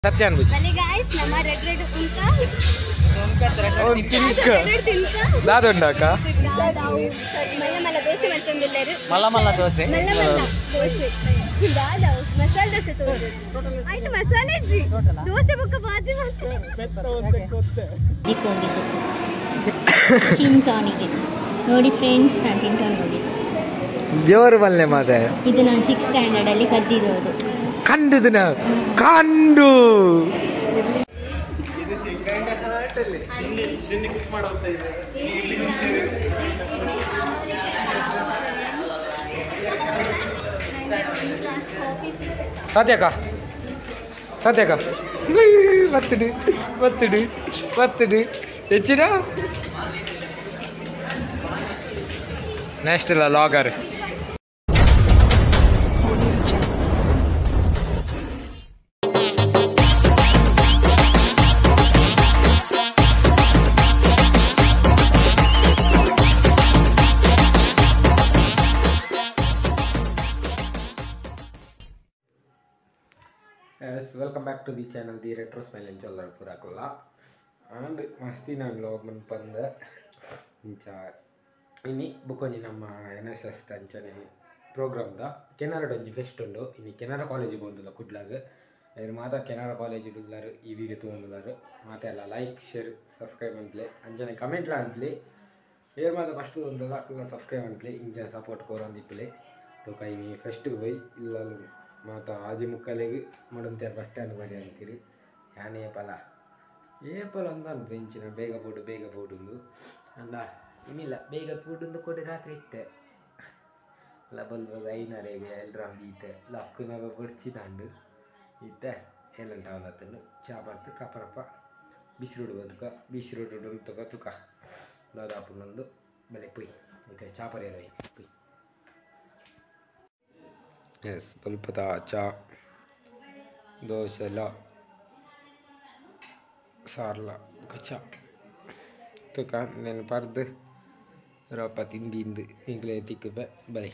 सत्यान बुझ भले गाइस ನಮ್ಮ ರೆಡ್ ರೆಡ್ ದಾದೊಂಡಾಕ ಮಲ್ಲ ಮಲ್ಲ ದೋಸೆ ಮತ್ತೊಂದಿಲ್ಲರು ಮಲ್ಲ ಮಲ್ಲ ದೋಸೆ ದೋಸೆ ದಾದವು ಮಸಾಲೆ ದೋಸೆ ತೋರು ಆಯ್ತು ಮಸಾಲೆ ಇಡ್ಲಿ ದೋಸೆ ಬುಕ್ಕ ಬಾಜಿ ಮಾಡ್ತಾರೆ ಹೋಗಿದ್ದು ಟಿಂಟಾನಿಗೆ ನೋಡಿ ಫ್ರೆಂಡ್ಸ್ ನಾನು ಟಿಂಟಾನ್ ಹೋಗಿದ್ದು ಜೋರು ಬಲ್ಲೆ ಮಾತೆ ಇದು ನಾನು 6th ಸ್ಟ್ಯಾಂಡರ್ಡ್ ಅಲ್ಲಿ ಕದ್ದಿರೋದು ಕಂಡುದನ ಕಂಡು ಸತ್ಯಕ ಸತ್ಯಕ ಬತ್ತಡು ಬತ್ತಡು ಬತ್ತಡು ಹೆಚ್ಚಿನ ನೆಕ್ಸ್ಟ್ ಇಲ್ಲ ಲಾಗರ್ Yes, welcome back to the channel The Retro Smile and Challar Purakulla and masti nan vlog man panda incha ini bukonji namma NSS tanchane program da Canara donji fest undo ini Canara college bondula kudlaga iru mata Canara college ullaru ee video tondularu mata ella like share subscribe antle anjane comment la antle iru mata first ondala kulla subscribe antle inja support korandi play to kai ni fest hoy illalu माता आज मुक्काले मुड़ते bus stand बड़ी अंतीरी यानी apple ಅಂತ ಬೆಂಚಿನ ಬೇಗ food ಅಂದ ಇನ್ನಿಲ್ಲ ಬೇಗ ಫುಡ್ ಕೊಡಿ ರಾತ್ರಿ ಇತ್ತೆ ಲಬಲ್ ಐನರೆಗೆ ಎಲ್ಲರ ಅಂದಿತ್ತೆ ಲಕ್ಕನಾಗ ಬಡ್ಚಿ ತಂಡು ಇತ್ತೆ ಎಲ್ಲಂಟ ಅವಲತ್ತನ್ನು ಚಾಪರ್ತು ಕಪರಪ್ಪ ಬಿಸಿರುಡು ಬದುಕ ಬಿಸಿರುಡು ತುಕ ತುಕ ದಾದಾಪುನೊಂದು ಬೆಲೆ ಪುಯ್ ಮತ್ತೆ ಚಾಪರ ಪುಯ್ Yes, pulpata cha dosala sarla kacha to kan nen parde rapatin dindu ingletik be bali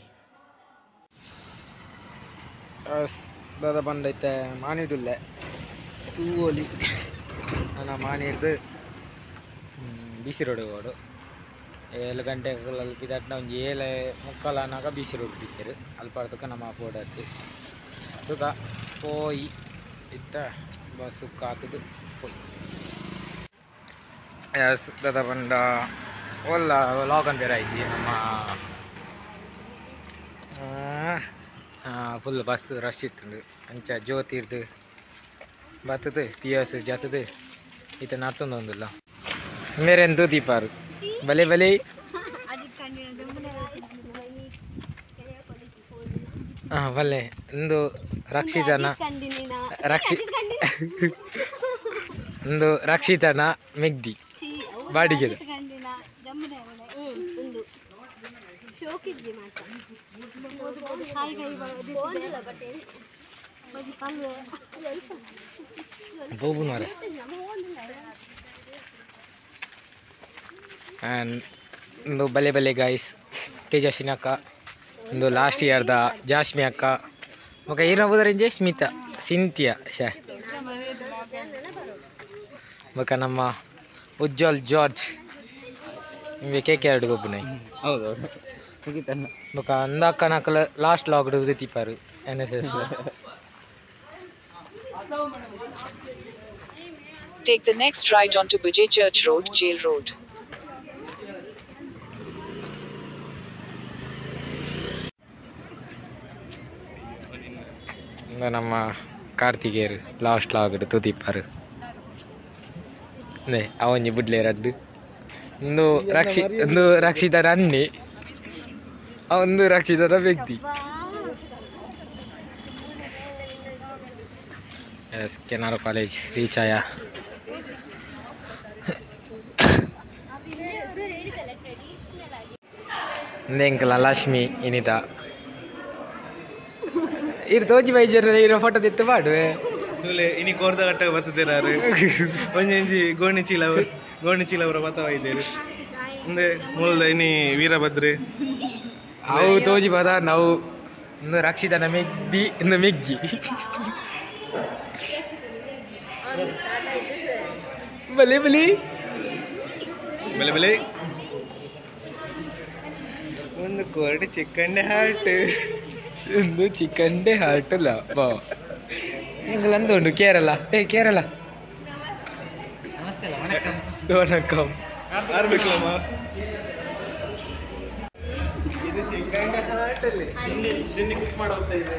as dada bandaite manidulle tuoli ana manirdu bisirodu godu 7 ಗಂಟೆಗಳಲ್ಲಿ ಬಿದಟ್ನ ಒಂದು 7:30 ಅನ್ನಾಗ ಬಿಸಿ ರೊಟ್ಟಿದ್ರು ಅಲ್ಲಿ ಪಡ್ದಕ್ಕೆ ನಮ್ಮ ಪೋಡತ್ತು ಅದಕ್ಕೆ ಪೋಯಿ ಇತ್ತ ಬಸ್ಸು ಕಾಕದು ಪೋಯಿ ಎಸ್ ದದ ಬಂಡ ಒಲ್ಲ ಲಾಗನ್ ಬೇರೆ ಐತಿ ನಮ್ಮ ಫುಲ್ ಬಸ್ ರಶ್ ಇತ್ತು ಅಂಚ ಜ್ಯೋತಿರ್ದು ಬರ್ತದೆ ಪಿ ಎಸ್ ಜತದು ಈತ ನರ್ತೊಂದೊಂದಿಲ್ಲ ಮೇರೆಂದು ದೀಪಾರು भले भले हाँ भले इंदु रक्षितना इंदु रक्षितना मेग्दी बाड़ी के बोबू मारे and ಇಂದು ಬಲೆ ಬಲೆ ಗೈಸ್ ತೇಜಸ್ವಿನಿ ಅಕ್ಕ ಇಂದು ಲಾಸ್ಟ್ ಇಯರ್ದ ಜಾಸ್ಮಿ ಅಕ್ಕ ಮಗ ಏನಬೋದ್ರಂಜೆ ಸ್ಮಿತಾ ಸಿಂಥಿಯಾ ಶಾ ಮಗ ನಮ್ಮ ಉಜ್ವಲ್ ಜಾರ್ಜ್ ನಿಮಗೆ ಕೇಕೆ ಎರಡು ಗೊಬ್ಬನೇ ಹೌದು ಮಗ ಅಂದಕ್ಕ ನಕಲ ಲಾಸ್ಟ್ ಲಾಗ್ ತಿಪ್ಪಾರು NSS Take the next right onto Bajay Church Road, Jail Road. ನಮ್ಮ ಕಾರ್ತಿಕೇಯರು ಲಾಸ್ಟ್ ಲಾಗಡು ತುದಿಪ್ಪಾರು ನೇ ಅವನ್ನಿ ಬಿಡ್ಲೆ ರಡ್ಡು ಒಂದು ರಕ್ಷಿತರ ಅನ್ನಿ ಒಂದು ರಕ್ಷಿತರ ವ್ಯಕ್ತಿ ಎಸ್ ಕೆನಾರ ಕಾಲೇಜ್ ರೀಚ್ ಆಯ ಎಂಕಲ ಲಕ್ಷ್ಮಿ ಇನಿತ ಇರ್ ತೋಜಿ ಬೈಜರ್ ಇರೋ ಫೋಟೋ ತೆತ್ತು ಮಾಡುವೆ ತುಲೆ ಇನಿ ಕೋರ್ದ ಕಟ್ಟ ಬತ್ತದಿರಾರು ಒಂಜಿ ಗೋಣಿ ಚೀಲ ಅವರ ಬತ್ತವ ಇದ್ದೇರು ಮುಂದೆ ಮೂಲದ ಇನಿ ವೀರಭದ್ರೆ ಅವು ತೋಜಿ ಬದ ನಾವು ಒಂದು ರಕ್ಷಿತನ ಮೆಗ್ದಿ ಒಂದು ಮೆಗ್ಗಿ ಬಲಿ ಬಲಿ ಬೆಲೆ ಬೆಲೆ ಒಂದು ಕೋರ್ಡಿ ಚಿಕನ್ ಹಾರ್ಟ್ ಒಂದು ಚಿಕನ್ ಹಾರ್ಟ್ ಅಲ್ಲ ಬಾ ಎಂಗಲಂದು ಉಂಟು ಕೇರಳ ಕೇರಳ ವಣಕಂ ಆರ್ಬೇಕಲ್ಲಮ್ಮ ಇದು ಚಿಕನ್ ಹಾರ್ಟ್ ಅಲ್ಲಿ ತಿಂಡಿ ಕುಕ್ ಮಾಡೋಗ್ತಾ ಇದೆ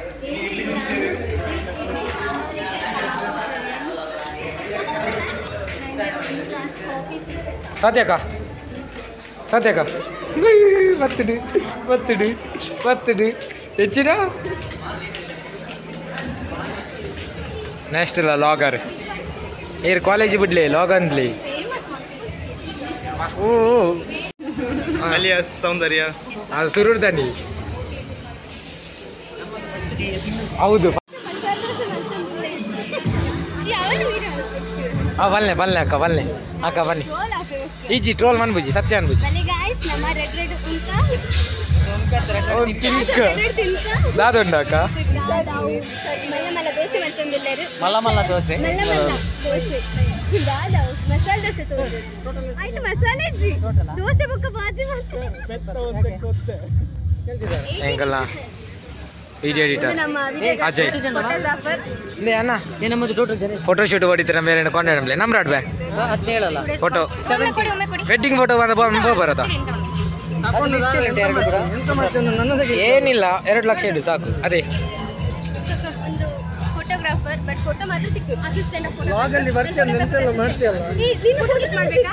ಸತ್ಯಕ್ಕ ಮತ್ತಿಡು ಹೆಚ್ಚಿನ ನೆಕ್ಸ್ಟ್ ಇಲ್ಲ ಲಾಗರ್ ಏರ್ ಕಾಲೇಜ್ ಬಿಡ್ಲಿ ಲಾಗ್ ಅನ್ಲಿ ಓ ಅಲಿಯಾಸ್ ಸೌಂದರ್ಯ ಅದು ಸುರುಡ್ದಾನಿ ಹೌದು ಬಲ್ಲೆ ಅಕ್ಕ ಬನ್ನಿ ಈಜಿ ಟ್ರೋಲ್ ಮನ್ಬುಜಿ ಸತ್ಯ ಅನ್ಬುಜಿ ದಾದುಂಡ ಅಕ್ಕ ಮಲ್ಲ ದೋಸೆ ಎಂಕಲ್ಲ ವಿಡಿಯೋ ಎಡಿಟರ್ ಅಜಯ್ ಅಣ್ಣ ಫೋಟೋ ಶೂಟ್ ಹೊಡಿತೀರ ಮೇಲೆ ಕೊಂಡ ನಂಬರ್ ಬೇ ಫೋಟೋ ವೆಡ್ಡಿಂಗ್ ಫೋಟೋ ಬರೋದಾ ಏನಿಲ್ಲ 2 ಲಕ್ಷ ಇಡು ಸಾಕು ಅದೇ ಫೋಟೋಗ್ರಾಫರ್ ಬಟ್ ಫೋಟೋ ಮಾತ್ರ ಸಿಕ್ಕಿತ್ತು ಅಸಿಸ್ಟೆಂಟ್ ಲಾಗಲ್ಲಿ ಬರ್ತೀನಿ ಎಂತೆಲ್ಲ ಮಾಡ್ತೀಯಲ್ಲ ನೀನು ಫೋಟೋ ಮಾಡಬೇಕಾ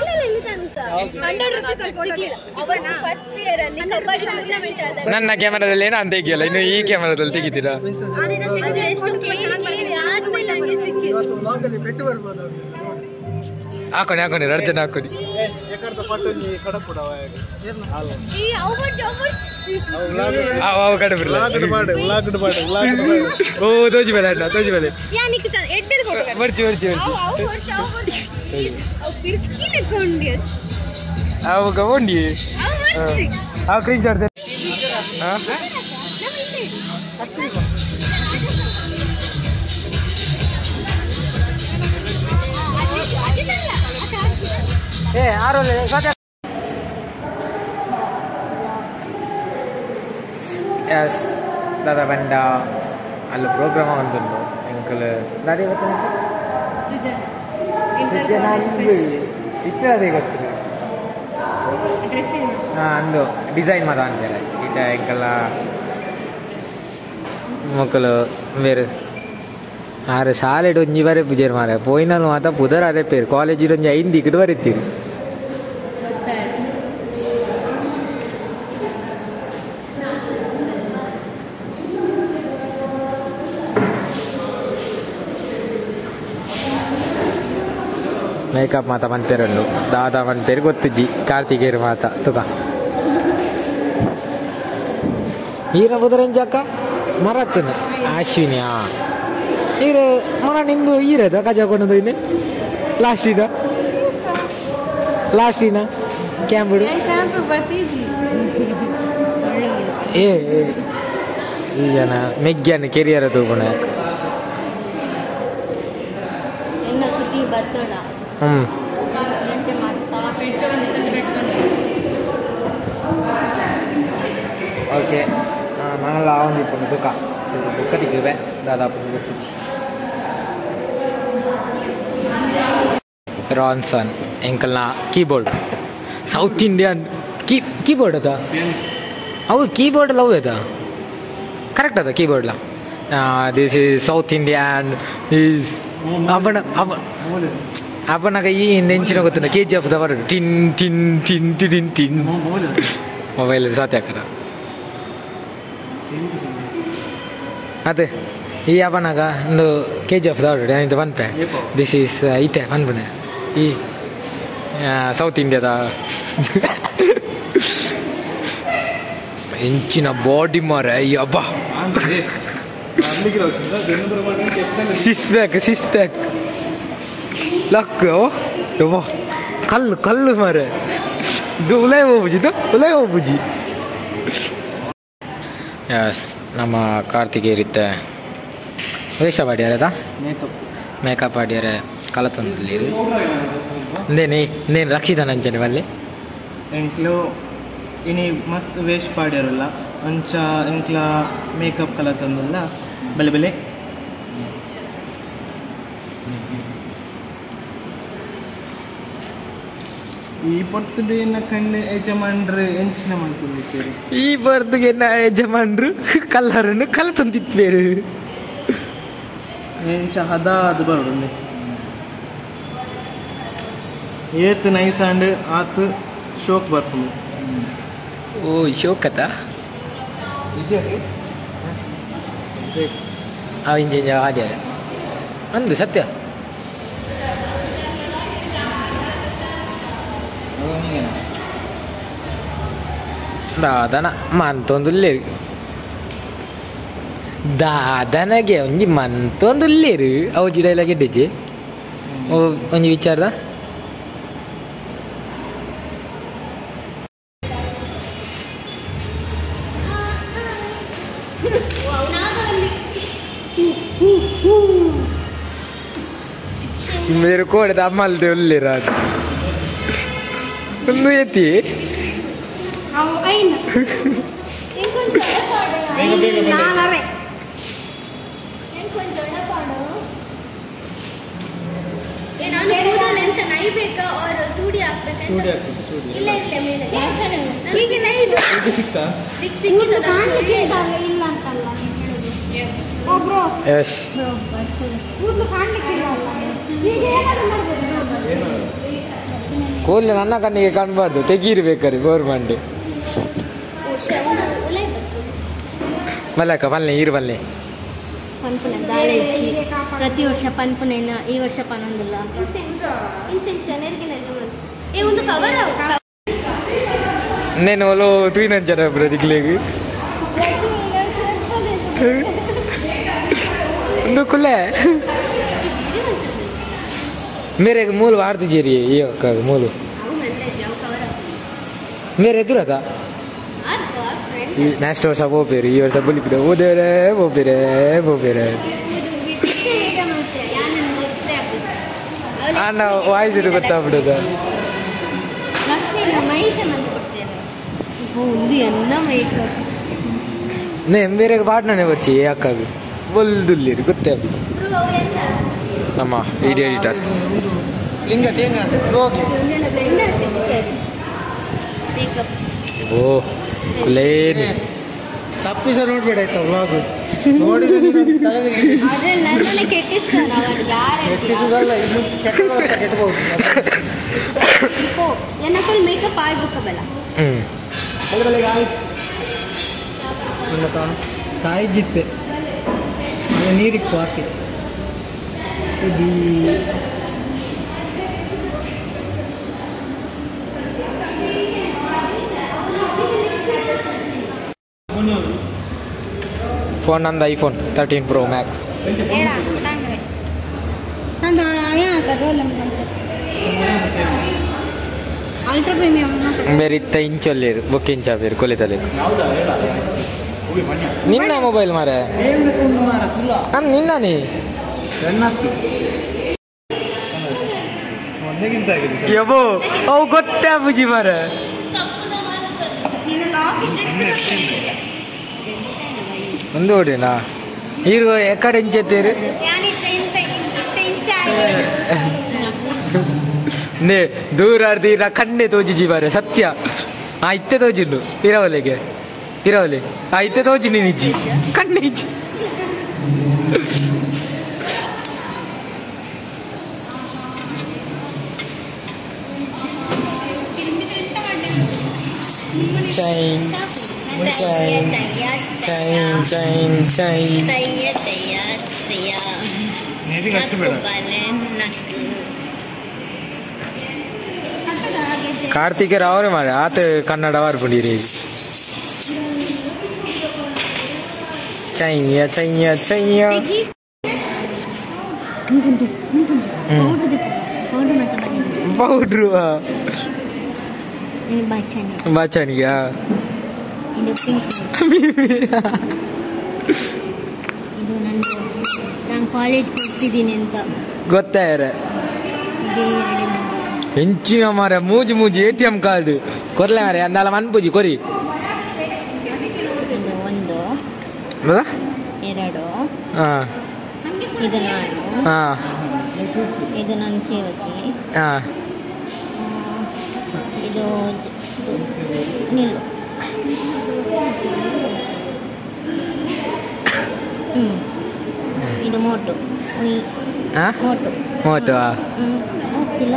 ಅವನು ಫಸ್ಟ್ ಇಯರ್ ಅಲ್ಲಿ ಕಬಡ್ಡಿ ಟೂರ್ನಮೆಂಟ್ ಆದಾಗ ನನ್ನ ಕ್ಯಾಮರಾದಲ್ಲಿ ಏನೋ ಅಂತ ತೆಗಿಯಲ್ಲ ಇನ್ನು ಈ ಕ್ಯಾಮರಾದಲ್ಲಿ ತೆಗಿತೀರಾ ಲಾಗಲ್ಲಿ ಬೆಟ್ಟು ಬರ್ಬೋದು ಹಾಕೊಂಡು ಅರ್ಜುನ್ ಹಾಕೊಂಡು ಅವು ಕಡೆ ಬಿಡಲ್ಲ ಓ ತೋಜಿ ಮೇಲೆ ಅಣ್ಣ ತೋಜಿ ಮೇಲೆ ಬರ್ಚಿ ಅವಾಗ ಉಂಡಿ ಅವು ಕ್ರೀನ್ ಶಾಟ್ ಎಸ್ ದಾದಾ ಬಂಡ ಅಲ್ಲಿ ಪ್ರೋಗ್ರಾಮ್ ಒಂದುಂಟು ಎಂಕಲ್ ದಾದಿ ಗೊತ್ತ ಇತ್ತದೇ ಗೊತ್ತಿಲ್ಲ ಅಂದು ಡಿಸೈನ್ ಮಾತ ಅಂತಾರೆ ಇಟ ಎಂಕಲ್ಲ ಮಕ್ಕಳು ಬೇರೆ ಆರು ಶಾಲೆಡ್ ಒಂಜಿ ಬರೆ ಪೂಜೆರ್ ಮಾರ ಪೋಯಿನಲ್ಲಿ ಮಾತ ಪುದರ್ ಅದೇ ಪೇರು ಕಾಲೇಜಿಡ್ ಒಂಜಿ 5 ಇಕಡೆ ಬರೀತೀರಿ ಮೇಕಪ್ ಮಾತ ಬಂತೇರಲ್ಲು ದಾದಾ ಬಂತೇರು ಗೊತ್ತುಜ್ಜಿ ಕಾರ್ತಿಕೇರು ಮಾತ ತುಕ ಈರ ಬುದರಂಜಕ್ಕ ಮರತ್ತನ ಅಶ್ವಿನಿ ಈರ ಮರ ನಿಂದು ಈರದ ಕಜಾಕೊಂಡು ಇನ್ನು ಲಾಸ್ಟಿನ ಕ್ಯಾಂಪುಡು ಏ ಈ ಜನ ಮೆಗ್ಗ್ಯಾನ ಕೆರಿಯರ ತೂಗುಣ ಓಕೆ ನಾನೆಲ್ಲ ಒಂದಿಪ್ಪು ದುಃಖ ಬುಕ್ಕದಿಕ್ಕಿವೆ ದಾದಾಪು ರಾನ್ಸನ್ ಎಂಕಲ್ನ ಕೀಬೋರ್ಡ್ ಸೌತ್ ಇಂಡಿಯನ್ ಕೀಬೋರ್ಡ್ ಅದ ಅವು ಕೀಬೋರ್ಡ್ ಲವ್ ಅದ ಕರೆಕ್ಟ್ ಅದ ಕೀಬೋರ್ಡ್ಲ this is south Indian is ಅವನಾಗ ಈ ಹಿಂದೆ ಹೆಂಚಿನ ಗೊತ್ತಿಲ್ಲ KGF ದವರು ಟಿನ್ ಟಿನ್ ಟಿನ್ ಟಿನ್ ಟಿನ್ ಮೊಬೈಲ್ ಸಾತ್ಯಾಕರ ಅದೇ ಈ ಅವನಾಗ ಒಂದು KGF ದವರು ಏನಿದೆ ಬಂತೆ ದಿಸ್ ಈಸ್ ಐತೆ ಬಂದ್ಬಿಡ ಈ ಸೌತ್ ಇಂಡಿಯಾದ ಹೆಂಚಿನ ಬಾಡಿ ಮಾರ ಈ ಹಬ್ಬ ಸಿಕ್ಸ್ ಪ್ಯಾಕ್ ಲಕ್ ಯವ್ವ ಕಲ್ಲು ಮಾರೆ ಉಲೈ ಹೋಗ್ಬುಜಿ ಎಸ್ ನಮ್ಮ ಕಾರ್ತಿಕೇರಿತ್ತೆ ವೇಷ ಪಾಡ್ಯಾರದ ಮೇಕಪ್ ಪಾಡ್ಯಾರೆ ಕಲ ತಂದಿದ್ದೀರಿ నేను ರಕ್ಷಿತ ನಂಚನೆ ಬಲ್ಲೆ ಎಂಕ್ಲು ಇನಿ ಮಸ್ತ್ ವೇಸ್ಟ್ ಪಾಡ್ಯಾರಲ್ಲ ಅಂಚ ಎಂಕ್ಲ ಮೇಕಪ್ ಕಲ ತಂದಲ್ಲ ಬಲೆ ಬಲೆ ಈ ಪೊರ್ತುಡಿನ ಕಂಡು ಯಜಮಾನ್ರು ಎಂಚಿನ ಮಾಡ್ಕೊಂಡಿರ್ತೀರಿ ಈ ಬರ್ದುಗೆ ಯಜಮಾನ್ರು ಕಲ್ಲರನ್ನು ಕಲ ತಂದಿದ್ದೇರು ಎಂಚ ಹದ ಅದು ಬರೋದು ಏತ್ ನೈಸ್ ಅಂಡ್ ಆತ್ ಶೋಕ್ ಬರ್ಕೊಂಡು ಓ ಶೋಕತ ಅವಿಂಜ ಹಾಗೆ ಅಂದು ಸತ್ಯ ದಾದನ ಮಂತೊಂದುಲ್ಲೇರು ದಾದನಗೆ ಒಂಜಿ ಮಂತೊಂದುಲ್ಲೇರು ಅವು ಜಿಡೈಲಾಗೆ ಗೆಡ್ಡೆಜಿ ಒಂಜಿ ವಿಚಾರದ మీరు కూడా అమ్మాలి దేవుళ్ళు అది నువ్వు ఎత్తి ನಾನು ಕೂದಲು ಎಂತ ನೈಬೇಕಾ ಅವ್ರ ಸೂಡಿ ಹಾಕ್ಬೇಕಾ ಇಲ್ಲ ಇಲ್ಲ ಮೇಲೆ ಈಗ ನೈದು ಸಿಕ್ತಾ ಬಿಗ್ ಸಿಕ್ಕಿದ ಇಲ್ಲ ಅಂತಲ್ಲ ಎಸ್ ಕೂದಲು ನನ್ನ ಕಣ್ಣಿಗೆ ಕಾಣಬಾರ್ದು ತೆಗೀರ್ಬೇಕಾರೆ ಗೌರ್ಮೆಂಟ್ ಮಲ್ಲಕ್ಕ ಬಲ್ಲೆ ಈರು ಬಲ್ಲೆ ಪನ್ಪುನ ದಾಳಿ ಇಚ್ಚಿ ಪ್ರತಿ ವರ್ಷ ಪನ್ಪುನೇನ ಈ ವರ್ಷ ಪನ್ನೊಂದಿಲ್ಲ ಒಂದು ಕವರ್ నేను వాళ్ళు తూయినంచాను బ్రో దిగులేకి ఎందుకులే मेरे मूल वार्त जेरी ये का मूल मेरे ಎದುರು ಅದ ನೆಕ್ಸ್ಟ್ ವರ್ಷ ಹೋಗ್ಬೇರಿ ಈ ವರ್ಷ ಬಲಿಪಿಡ ಓದೇರೆ ಹೋಗ್ಬೇರೆ ಅಣ್ಣ ವಾಯ್ಸ್ ಇದು ಗೊತ್ತಾಗ್ಬಿಡೋದ ಬೇರೆ ಪಾಟ್ನೇ ಬರ್ಚಿ ಯಾಕಾಗ ಬಲ್ದುಲ್ಲಿ ಗೊತ್ತೇ ನಮ್ಮ ವಿಡಿಯೋ ಎಡಿಟರ್ ಲಿಂಗ ಚೇಂಜ್ ಹೋಗಿ ಓ ಕುಲೇನಿ ತಪ್ಪಿಸ ನೋಡ್ಬೇಡ ಆಯ್ತಾ ವ್ಲಾಗ್ ಕೆಟ್ಟಿಸುದಲ್ಲ ಇನ್ನು ಕೆಟ್ಟಬಹುದು ಮೇಕಪ್ ಆಗ್ಬೇಕಲ್ಲ ಕಾಯಿಜಿತ್ತೆ ನೀರಿಟ್ಟು ಹಾಕಿ ಫೋನ್ ನಂದು iPhone 13 Pro Max ultra premium ಬೇರೆ 2 ಇಂಚಲ್ಲಿ ಬುಕ್ ಇಂಚ ಬೇರೆ ಕೊಲೆತಲೆ ನಿನ್ನ ಮೊಬೈಲ್ ಮಾರೆ ನಿನ್ನನಿ ಯಬೋ ಅವು ಗೊತ್ತೇ ಬುಜಿ ಮಾರೆ ಒಂದು ಓಡಿನಾ ಹೀರೋ ಎಕಡೆ ಇಂಚೆತ್ತೀರಿ ನೇ ದೂರ ತೀರ ಕಣ್ಣೆ ತೋಜಿಜಿ ಬಾರೆ ಸತ್ಯ ಆ ಇತ್ತೆ ತೋಜಿನ್ನು ಇರವಲೆಗೆ ಆ ಇತ್ತೆ ತೋಜಿನಿ ನಿಜ್ಜಿ ಕಣ್ಣೆ ಇಜ್ಜಿ chain chain chain chain chain ಕಾರ್ತಿಕೆ ರಾವ್ರೆ ಮಾರೆ ಆತ ಕನ್ನಡ ವಾರ್ಪುಂಡಿರಿ ಚೈನ್ಯ ಚೈನ್ಯ ಚೈನ್ಯ ಪೌಡ್ರು ಬಾಚನಿಯಾ ಇದು ನಾನು ಕಾಲೇಜ್ ಹೋಗ್ತಿದ್ದೀನಿ ಅಂತ ಗೊತ್ತಾಯ್ರೆ ಹೆಂಚಿನ ಮಾರ ಮೂಜಿ ಮೂಜಿ ATM ಕಾರ್ಡ್ ಕೊರ್ಲೆ ಮಾರೆ ಅಂದಾಲ ಮನ್ಪೂಜಿ ಕೊರಿ ಇದು 1 2 ಹಾ ಇದು ನಾನು ಹಾ ಇದು ನನ್ನ ಸೇವಕಿ ಹಾ ಇದು ನಿಲ್ಲು ಇದು ಮೋಟು ಮೋಟು ಮೋಟು ಆಗ್ತಿಲ್ಲ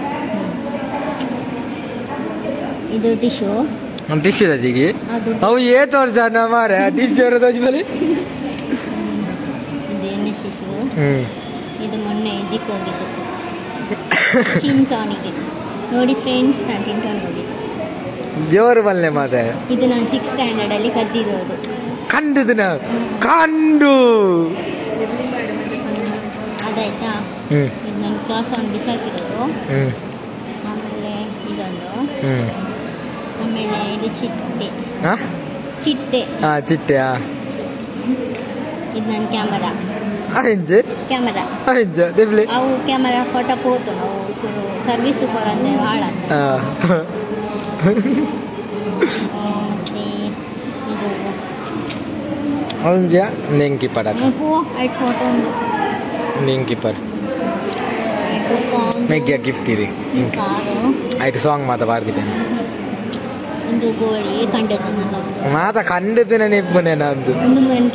ಇದು ಟಿಶ್ಯೂ ಟಿಶ್ಯೂ ದಜಿಗೆ ಅದು ಅವು ತೋರ್ಸ ಮಾರೆ ಟಿಶ್ಯೂ ದಜಿ ಬಲಿ ಇದು NSS ಇದು ಮೊನ್ನೆ ಇದಕ್ಕೆ ಹೋಗಿದ್ದು ಟಿಂಟಾನಿಗೆ ನೋಡಿ ಫ್ರೆಂಡ್ಸ್ ನಾನು ಟಿಂಟಾನ್ ಹೋಗಿದ್ದು ಜೋರು ಬಲ್ಲೆ ಮಾತೆ ಇದು ನಾನು 6th ಸ್ಟ್ಯಾಂಡರ್ಡ್ ಅಲ್ಲಿ ಕದ್ದಿರೋದು ಕಂಡು ಕಂಡು ಅದಾಯ್ತಾ ಇದು ನಾನು ಕ್ಲಾಸ್ ಆನ್ ಬಿಸಾಕಿರೋದು ಆಮೇಲೆ ಇದೊಂದು ಆಮೇಲೆ ಇದು ಚಿಟ್ಟೆ ಚಿಟ್ಟೆ ಚಿಟ್ಟೆ ಇದು ನನ್ನ ಕ್ಯಾಮರಾ ಕ್ಯಾಮರಾ ಅವು ಕ್ಯಾಮರಾ ಫೋಟೋ ಪೋತು ನಾವು ಚೂರು ಸರ್ವಿಸ್ ಕೊಡಂದೆ ಭಾಳ ಮತ್ತೆ ಇದು ನೆಂಕಿ ಪಡ ಐಟ್ ಫೋಟೋ ಒಂದು ನೆಂಕಿ ಪರ್ ಮೆಗ್ಗಿಯ ಗಿಫ್ಟ್ ಇರಿ ಕಾರು ಆಯ್ತು ಸಾಂಗ್ ಮಾತ ಬಾರ್ದಿದ್ದೇನೆ ಒಂದು ಗೋಳಿ ಕಂಡದ್ದು ಮಾತ ಕಂಡದ್ದು ನೆನಪುನೆ ನಂದು ಒಂದು ನನ್ನ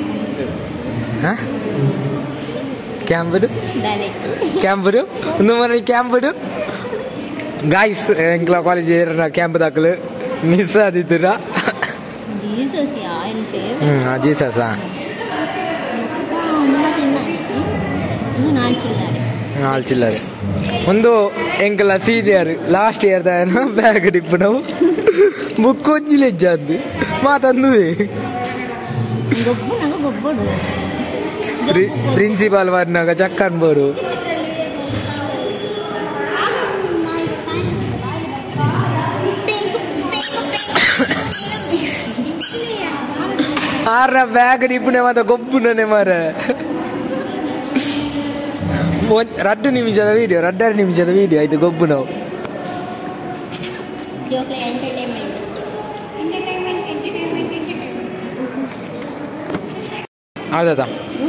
ಕ್ಯಾಂಪುಡು ಒಂದು ಮನೆ ಕ್ಯಾಂಪುಡು ಗಾಯ್ಸ್ ಎಂಕ್ಲ ಕಾಲೇಜ್ ಕ್ಯಾಂಪ್ ದಾಖಲು ಮಿಸ್ ಆದಿದ್ದೀರ ಜೀಸಸ್ ನಾಲ್ ಚಿಲ್ಲರೆ ಒಂದು ಎಂಕಲ ಸೀನಿಯರ್ ಲಾಸ್ಟ್ ಇಯರ್ ಬ್ಯಾಗ್ ಡಿಪ್ಪು ನಾವು ಬುಕ್ ಒಂಜಿಲೆಜ್ಜ ಅಂದು ಮಾತಂದುವೆ ಪ್ರಿನ್ಸಿಪಾಲ್ ವಾರಿನಾಗ ಚಕ್ಕ ಅನ್ಬೋದು ಆರ ಬ್ಯಾಗ್ ಡಿಪ್ಪುನೆ ಮಾತ ಗೊಬ್ಬುನೇ ಮಾರ 2 ನಿಮಿಷದ ವಿಡಿಯೋ 2 ನಿಮಿಷದ ವಿಡಿಯೋ ಆಯ್ತು ಗೊಬ್ಬು ನಾವು ಹೌದಾ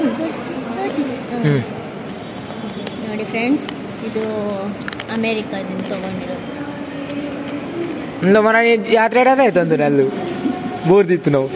ನೋಡಿ ಫ್ರೆಂಡ್ಸ್ ಇದು ಅಮೇರಿಕಾದಿಂದ ತಗೊಂಡಿರೋದು ಒಂದು ಮನೆ ಯಾತ್ರೆ ಇಡೋದಾಯ್ತು ಅಂದ್ರೆ ಅಲ್ಲೂ ಬೋರ್ದಿತ್ತು ನಾವು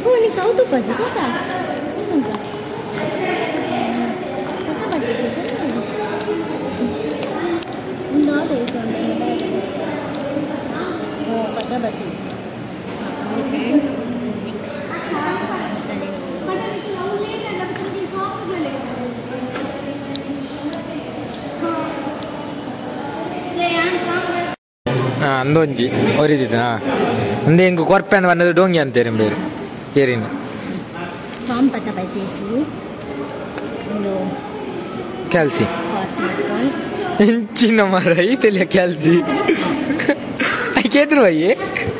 ಅಂದೊಂಜಿ ಒರಿದಿದ್ದ ಅಂದೆ ಹೆಂಗೆ ಕೊರ್ಪೆ ಅಂತ ಬಂದದ್ದು ಡೋಂಗಿ ಅಂತೀರಿ ಬೇರೆ ಕೇರಿನ ಪಾಂಪತ ಬೈತೇಸಿ ಒಂದು ಕ್ಯಾಲ್ಸಿ ಹೆಂಚಿನ ಮರ ಈ ತಲೆಯ ಕ್ಯಾಲ್ಸಿ ಕೇತ್ರ ಬಾಯಿ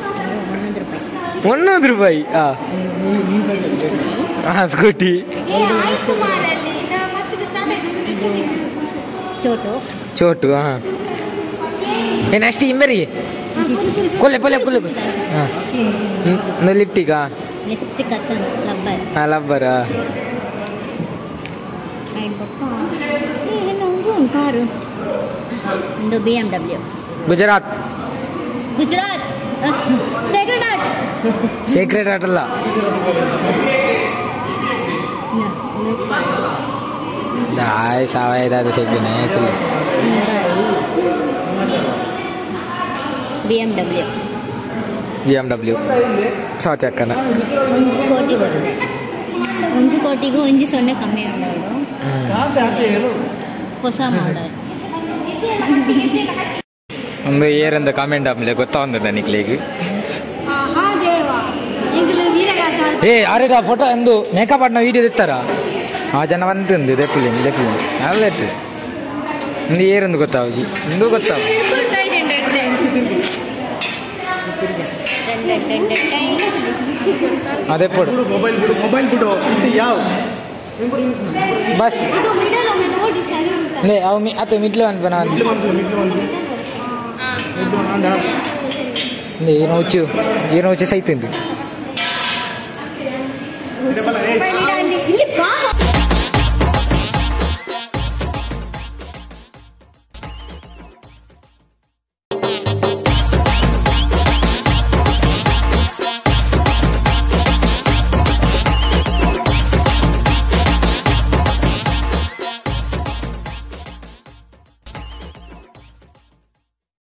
₹100 ಸ್ಕೂಟಿ ಚೋಟು ಏನಷ್ಟು ಇಂಬರಿ ಕೊಲ್ಲೆ ಲಿಫ್ಟಿಗ ಲಬ್ಬರ ಕಾರು ಒಂದು BMW ಗುಜರಾತ್ ಸೀಕ್ರೆಟ್ ಆರ್ಟ್ ಅಲ್ಲ ದಾಯ್ ಸಾವಯವ ಸಿಗ್ತೀನಿ BMW ಸೌತ್ ಅಕ್ಕನ 1 ಕೋಟಿ ಬರುತ್ತೆ 1 ಕೋಟಿಗೂ 1 ಕಮ್ಮಿ ಉಂಟು ಹೊಸ ಮಾಡಲ್ ಒಂದು ಏರಂದ ಕಾಮೆಂಟ್ ಆಮೇಲೆ ಗೊತ್ತಾವಂದ ನನಗೆ ಆರೇಟ ಫೋಟೋ ಒಂದು ಮೇಕಪ್ ಆಡ್ನ ವೀಡಿಯೋ ಇತ್ತಾರ ಆ ಜನ ಬಂತಂದು ದೆಪ್ಪಲಿ ಅಲ್ಲ ಒಂದು ಏರಂದು ಗೊತ್ತಾವುಜಿ ಒಂದು ಗೊತ್ತಾವ ಅದೇ ಫೋಟೋ ಮೊಬೈಲ್ ಬಿಡು ಯಾವ ಬಸ್ ఇది సరి ఉంటుంది లే అవి అతే మిడ్లో అనుకున్నాను ఈయన వచ్చేసి అవుతుంది ಇಲ್ಲಿ ಬಾ